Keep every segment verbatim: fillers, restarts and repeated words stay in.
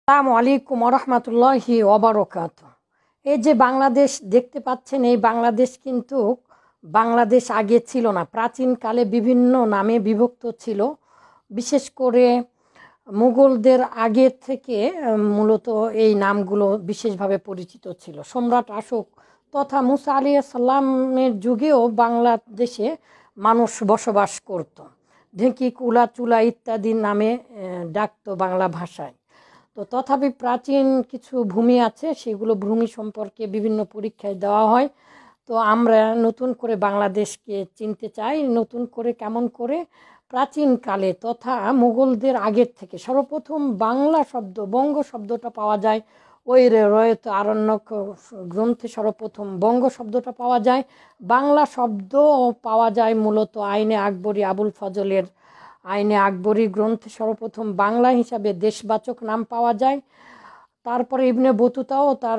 আসসালামু আলাইকুম রহমতুল্লাহি ওবারকাত। এই যে বাংলাদেশ দেখতে পাচ্ছেন, এই বাংলাদেশ কিন্তু বাংলাদেশ আগে ছিল না। প্রাচীনকালে বিভিন্ন নামে বিভক্ত ছিল। বিশেষ করে মুঘলদের আগে থেকে আহ, মূলত এই নামগুলো বিশেষভাবে পরিচিত ছিল। সম্রাট অশোক তথা মুসা আলাইহিস সালামের যুগেও বাংলাদেশে মানুষ বসবাস করত। ঢেঁকি, কুলা, চুলা ইত্যাদি নামে আহ, ডাকতো বাংলা ভাষায়। তো তথাপি প্রাচীন কিছু ভূমি আছে, সেগুলো ভূমি সম্পর্কে বিভিন্ন পরীক্ষায় দেওয়া হয়। তো আমরা নতুন করে বাংলাদেশকে চিনতে চাই। নতুন করে কেমন করে? প্রাচীনকালে তথা মুঘলদের আগের থেকে সর্বপ্রথম বাংলা শব্দ, বঙ্গ শব্দটা পাওয়া যায় ওই রয়ত আরণ্যক গ্রন্থে। সর্বপ্রথম বঙ্গ শব্দটা পাওয়া যায়। বাংলা শব্দ পাওয়া যায় মূলত আইনে আকবরী আবুল ফজলের আইনে আকবরী গ্রন্থে সর্বপ্রথম বাংলা হিসাবে দেশবাচক নাম পাওয়া যায়। তারপরে ইবনে বতুতাও তার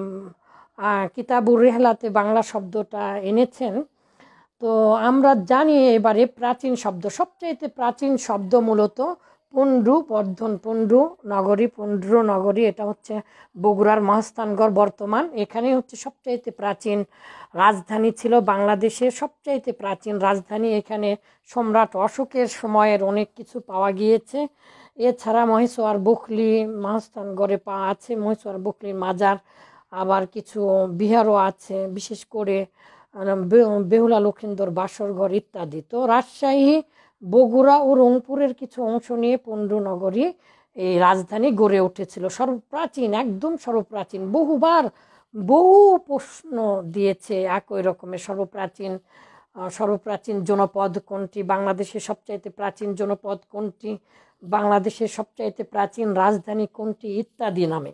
কিতাবুর রেহলাতে বাংলা শব্দটা এনেছেন। তো আমরা জানি এবারে প্রাচীন শব্দ, সবচাইতে প্রাচীন শব্দ মূলত পুন্ড্রু বর্ধন, পুন্ড্রু নগরী, পুন্ড্রু নগরী, এটা হচ্ছে বগুড়ার মহাস্থানগড় বর্তমান। এখানে হচ্ছে সবচাইতে প্রাচীন রাজধানী ছিল বাংলাদেশের, সবচাইতে প্রাচীন রাজধানী। এখানে সম্রাট অশোকের সময়ের অনেক কিছু পাওয়া গিয়েছে। এছাড়া মহেশোয়ার বখলি মহাস্থানগড়ে পাওয়া আছে, মহেশোয়ার বখলির মাজার, আবার কিছু বিহারও আছে, বিশেষ করে বেহুলা লক্ষিন্দর বাসরঘর ইত্যাদি। তো রাজশাহী, বগুড়া ও রংপুরের কিছু অংশ নিয়ে পুন্ড্রু নগরী এই রাজধানী গড়ে উঠেছিল। সর্বপ্রাচীন, একদম সর্বপ্রাচীন। বহুবার বহু প্রশ্ন দিয়েছে একই রকমের। সর্বপ্রাচীন সর্বপ্রাচীন জনপদ কোনটি? বাংলাদেশের সবচাইতে প্রাচীন জনপদ কোনটি? বাংলাদেশের সবচাইতে প্রাচীন রাজধানী কোনটি? ইত্যাদি নামে।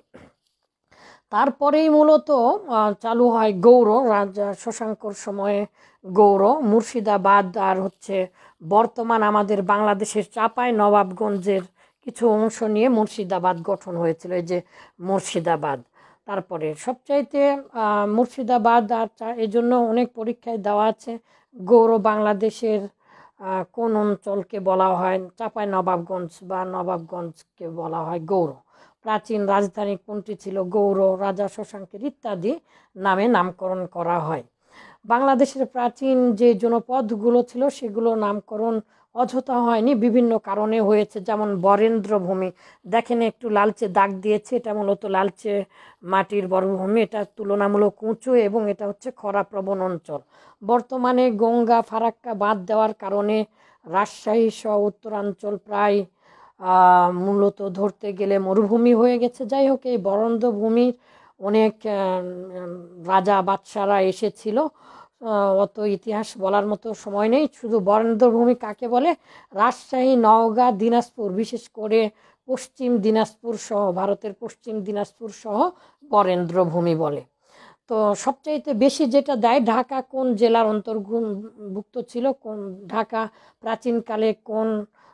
তারপরেই মূলত চালু হয় গৌড়, রাজা শশাঙ্কর সময়ে গৌড়, মুর্শিদাবাদ আর হচ্ছে বর্তমান আমাদের বাংলাদেশের চাঁপাই নবাবগঞ্জের কিছু অংশ নিয়ে মুর্শিদাবাদ গঠন হয়েছিল। এই যে মুর্শিদাবাদ। তারপরে সবচাইতে মুর্শিদাবাদ আর এই জন্য অনেক পরীক্ষায় দেওয়া আছে গৌড় বাংলাদেশের কোন অঞ্চলকে বলা হয়? চাঁপাই নবাবগঞ্জ বা নবাবগঞ্জকে বলা হয় গৌড়। প্রাচীন রাজধানী কোনটি ছিল? গৌড়, রাজা শশাঙ্কের ইত্যাদি নামে নামকরণ করা হয়। বাংলাদেশের প্রাচীন যে জনপদগুলো ছিল সেগুলো নামকরণ অযথা হয়নি, বিভিন্ন কারণে হয়েছে। যেমন বরেন্দ্র ভূমি, দেখেন একটু লালচে দাগ দিয়েছে, এটা মূলত লালচে মাটির বরভূমি। এটা তুলনামূলক উঁচু এবং এটা হচ্ছে খরাপ্রবণ অঞ্চল। বর্তমানে গঙ্গা ফারাক্কা বাঁধ দেওয়ার কারণে রাজশাহী সহ উত্তরাঞ্চল প্রায় মূলত ধরতে গেলে মরুভূমি হয়ে গেছে। যাই হোক, এই বরেন্দ্র ভূমির অনেক রাজা বাদশারা এসেছিল। অত ইতিহাস বলার মতো সময় নেই। শুধু বরেন্দ্র ভূমি কাকে বলে? রাজশাহী, নওগাঁ, দিনাজপুর, বিশেষ করে পশ্চিম দিনাজপুর সহ, ভারতের পশ্চিম দিনাজপুর সহ বরেন্দ্র ভূমি বলে। তো সবচাইতে বেশি যেটা দেয়, ঢাকা কোন জেলার অন্তর্ভুক্ত ছিল? কোন ঢাকা প্রাচীনকালে কোন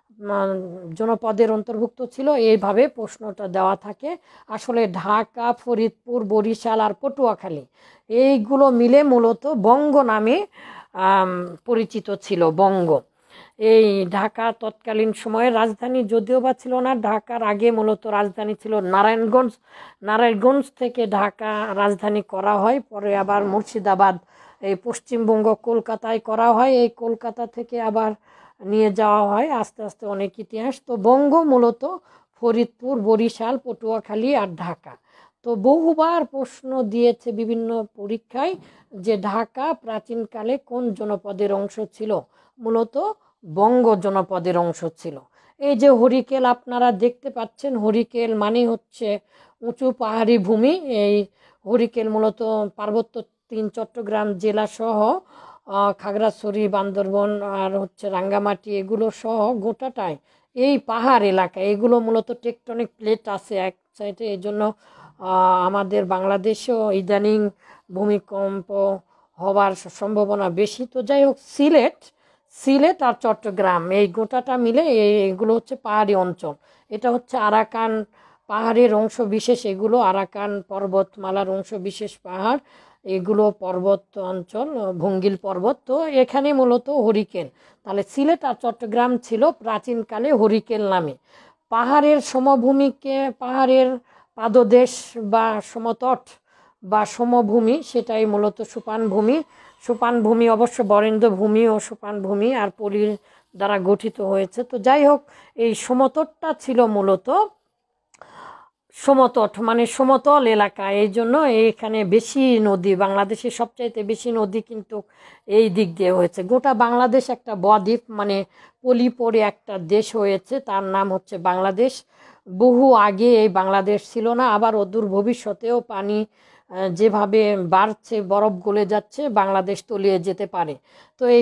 জনপদের অন্তর্ভুক্ত ছিল? এইভাবে প্রশ্নটা দেওয়া থাকে। আসলে ঢাকা, ফরিদপুর, বরিশাল আর পটুয়াখালী এইগুলো মিলে মূলত বঙ্গ নামে পরিচিত ছিল। বঙ্গ। এই ঢাকা তৎকালীন সময়ে রাজধানী যদিও বা ছিল না। ঢাকার আগে মূলত রাজধানী ছিল নারায়ণগঞ্জ। নারায়ণগঞ্জ থেকে ঢাকা রাজধানী করা হয়। পরে আবার মুর্শিদাবাদ, এই পশ্চিমবঙ্গ কলকাতায় করা হয়। এই কলকাতা থেকে আবার নিয়ে যাওয়া হয় আস্তে আস্তে অনেক ইতিহাস। তো বঙ্গ মূলত ফরিদপুর, বরিশাল, পটুয়াখালী আর ঢাকা। তো বহুবার প্রশ্ন দিয়েছে বিভিন্ন পরীক্ষায় যে ঢাকা প্রাচীনকালে কোন জনপদের অংশ ছিল? মূলত বঙ্গ জনপদের অংশ ছিল। এই যে হরিকেল আপনারা দেখতে পাচ্ছেন, হরিকেল মানে হচ্ছে উঁচু পাহাড়ি ভূমি। এই হরিকেল মূলত পার্বত্য তিন চট্টগ্রাম জেলা সহ খাগড়াছড়ি, বান্দরবন আর হচ্ছে রাঙ্গামাটি এগুলো সহ গোটাটাই এই পাহাড় এলাকা। এগুলো মূলত টেকটনিক প্লেট আছে এক সাইডে, এই জন্য আমাদের বাংলাদেশেও ইদানিং ভূমিকম্প হওয়ার সম্ভাবনা বেশি। তো যাই হোক, সিলেট সিলেট আর চট্টগ্রাম এই গোটাটা মিলে এগুলো হচ্ছে পাহাড়ি অঞ্চল। এটা হচ্ছে আরাকান পাহাড়ের অংশ বিশেষ। এগুলো আরাকান পর্বতমালার অংশ বিশেষ পাহাড়, এগুলো পর্বত অঞ্চল, ভঙ্গিল পর্বত। তো এখানে মূলত হরিকেল। তাহলে সিলেট আর চট্টগ্রাম ছিল প্রাচীনকালে হরিকেল নামে। পাহাড়ের সমভূমিকে পাহাড়ের পাদদেশ বা সমতট বা সমভূমি, সেটাই মূলত সোপানভূমি। সোপানভূমি অবশ্য বরেন্দ্র ভূমি ও সোপানভূমি আর পলির দ্বারা গঠিত হয়েছে। তো যাই হোক, এই সমতটটা ছিল মূলত সমতট মানে সমতল এলাকা, এই জন্য এইখানে বেশি নদী, বাংলাদেশের সবচাইতে বেশি নদী কিন্তু এই দিক দিয়ে হয়েছে। গোটা বাংলাদেশ একটা বদ্বীপ মানে পলি পড়ে একটা দেশ হয়েছে, তার নাম হচ্ছে বাংলাদেশ। বহু আগে এই বাংলাদেশ ছিল না, আবার অদূর ভবিষ্যতেও পানি যেভাবে বাড়ছে, বরফ গলে যাচ্ছে, বাংলাদেশ তলিয়ে যেতে পারে। তো এই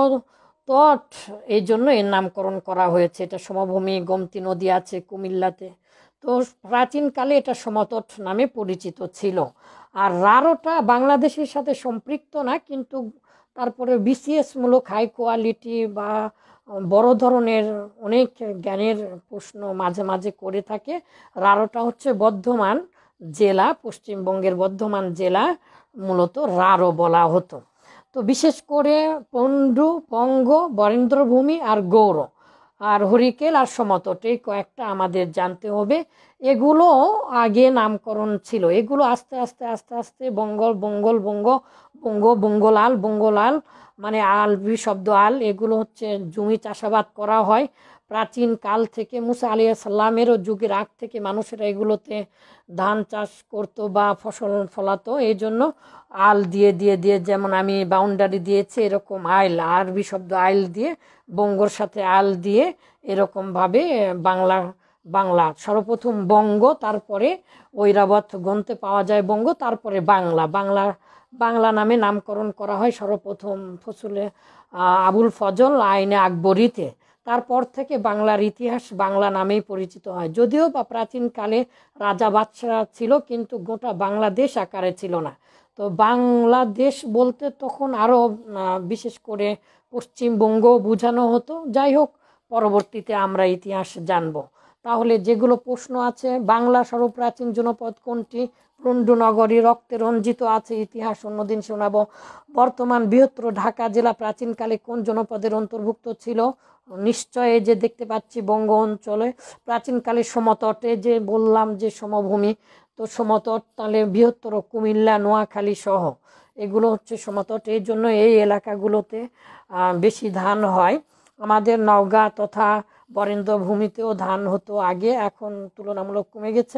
সমতট এই জন্য এর নামকরণ করা হয়েছে। এটা সমভূমি, গোমতী নদী আছে কুমিল্লাতে। তো প্রাচীনকালে এটা সমতট নামে পরিচিত ছিল। আর রাঢ়টা বাংলাদেশের সাথে সম্পৃক্ত না, কিন্তু তারপরে বিসিএস মূলক হাই কোয়ালিটি বা বড় ধরনের অনেক জ্ঞানের প্রশ্ন মাঝে মাঝে করে থাকে। রাঢ়টা হচ্ছে বর্ধমান জেলা, পশ্চিমবঙ্গের বর্ধমান জেলা মূলত রাঢ় বলা হতো। তো বিশেষ করে পণ্ডু, পঙ্গ, বরেন্দ্রভূমি আর গৌড় আর হরিকেল আর সমতট, এই কয়েকটা আমাদের জানতে হবে। এগুলো আগে নামকরণ ছিল, এগুলো আস্তে আস্তে আস্তে আস্তে বঙ্গল, বঙ্গল, বঙ্গ, বঙ্গ, বঙ্গলাল, বঙ্গলাল মানে আলবি শব্দ আল, এগুলো হচ্ছে জমি চাষাবাদ করা হয় প্রাচীন কাল থেকে। মুসা আলাইহিস সালামেরও যুগের আগ থেকে মানুষেরা এগুলোতে ধান চাষ করতো বা ফসল ফলাতো, এই জন্য আল দিয়ে দিয়ে দিয়ে, যেমন আমি বাউন্ডারি দিয়েছি এরকম আইল, আরবি শব্দ আইল দিয়ে, বঙ্গর সাথে আল দিয়ে, এরকমভাবে বাংলা বাংলা সর্বপ্রথম বঙ্গ, তারপরে ঐরাবত গ্রন্থে পাওয়া যায় বঙ্গ, তারপরে বাংলা। বাংলা বাংলা নামে নামকরণ করা হয় সর্বপ্রথম ফসলে আবুল ফজল আইনে আকবরীতে। তারপর থেকে বাংলার ইতিহাস বাংলা নামেই পরিচিত হয়। যদিও বা প্রাচীনকালে রাজা বাদশাহ ছিল, কিন্তু গোটা বাংলাদেশ আকারে ছিল না। তো বাংলাদেশ বলতে তখন আরও বিশেষ করে পশ্চিমবঙ্গ বোঝানো হতো। যাই হোক, পরবর্তীতে আমরা ইতিহাস জানব। তাহলে যেগুলো প্রশ্ন আছে, বাংলা সর্বপ্রাচীন জনপদ কোনটি? পণ্ডু নগরী, রক্তে রঞ্জিত আছে ইতিহাস, অন্যদিন শোনাবো। বর্তমান বৃহত্তর ঢাকা জেলা প্রাচীনকালে কোন জনপদের অন্তর্ভুক্ত ছিল? নিশ্চয় এই যে দেখতে পাচ্ছি বঙ্গ অঞ্চলে। প্রাচীনকালে সমতটে যে বললাম যে সমভূমি, তো সমতট তাহলে বৃহত্তর কুমিল্লা, নোয়াখালী সহ এগুলো হচ্ছে সমতট, এই জন্য এই এলাকাগুলোতে বেশি ধান হয়। আমাদের নওগাঁ তথা বরেন্দ্র ভূমিতেও ধান হতো আগে, এখন তুলনামূলক কমে গেছে।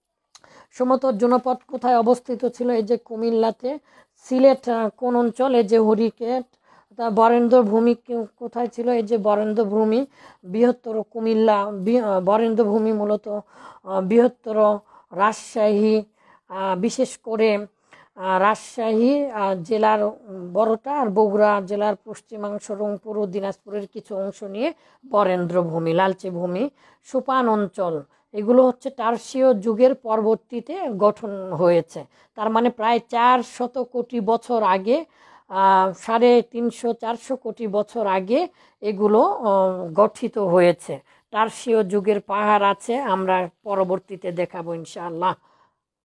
সমতট জনপদ কোথায় অবস্থিত ছিল? এই যে কুমিল্লাতে। সিলেট কোন অঞ্চল? এই যে হরিকেট। তা বরেন্দ্র ভূমি কোথায় ছিল? এই যে বরেন্দ্র ভূমি, বৃহত্তর কুমিল্লা। বরেন্দ্র ভূমি মূলত বৃহত্তর রাজশাহী, বিশেষ করে রাজশাহী জেলার বড়টা, আর বগুড়া জেলার পশ্চিমাংশ, রংপুর ও দিনাজপুরের কিছু অংশ নিয়ে বরেন্দ্র ভূমি। লালচে ভূমি, সোপান অঞ্চল, এগুলো হচ্ছে টার্সীয় যুগের পরবর্তীতে গঠন হয়েছে। তার মানে প্রায় চার শত কোটি বছর আগে, সাড়ে তিনশো চারশো কোটি বছর আগে এগুলো গঠিত হয়েছে। টার্সীয় যুগের পাহাড় আছে, আমরা পরবর্তীতে দেখাবো ইনশাআল্লাহ।